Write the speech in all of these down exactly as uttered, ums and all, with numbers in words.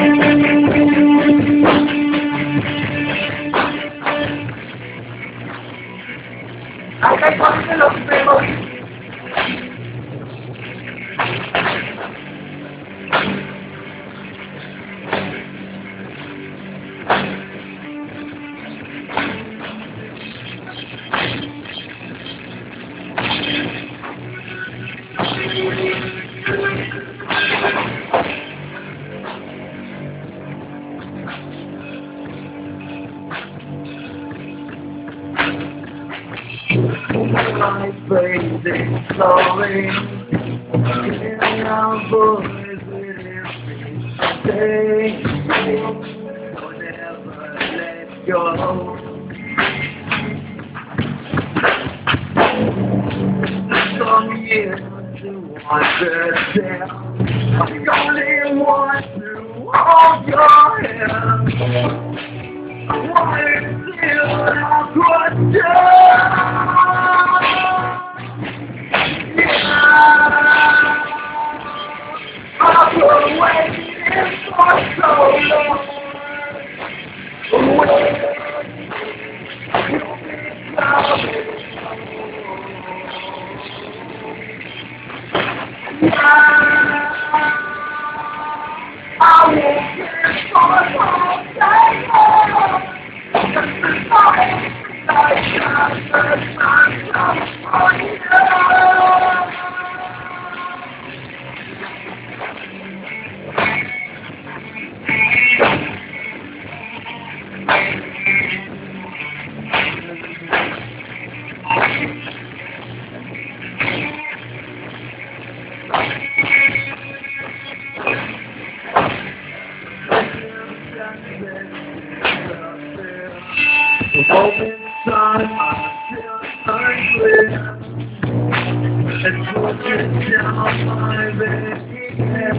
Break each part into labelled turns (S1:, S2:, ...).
S1: Okay, what's the look for? My breathing slowly, getting our voice with every day. Don't ever let go. Some years to understand. I'm the only one to hold your hand. I want to feel how good you are. I've been waiting for so long. Waiting, you'll be coming. I won't get for long. Just as long as I got the time for you. Open sun until unclear, and pushing down my bed.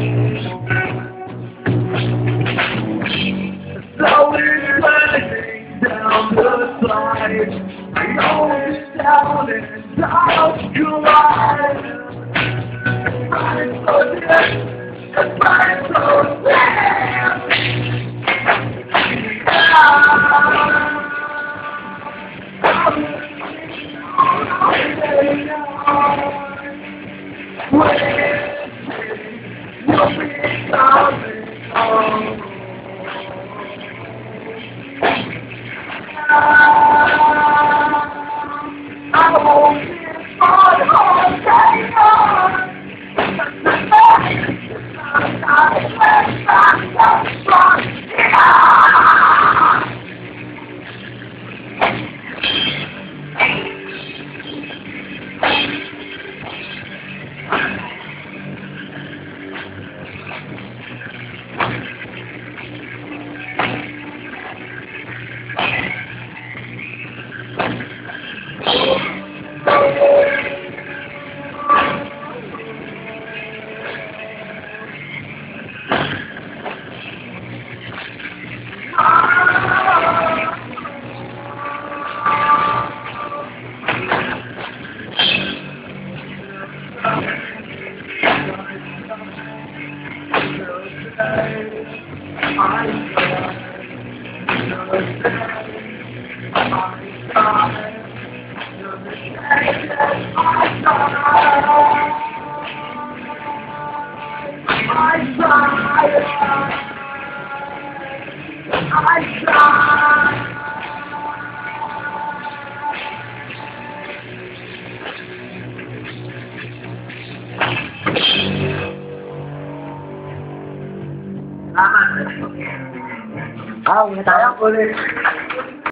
S1: So it's running down the slide. I know it's down and I'll collide. It's running so deep, it's running so sad. Ah, umiyak ulit.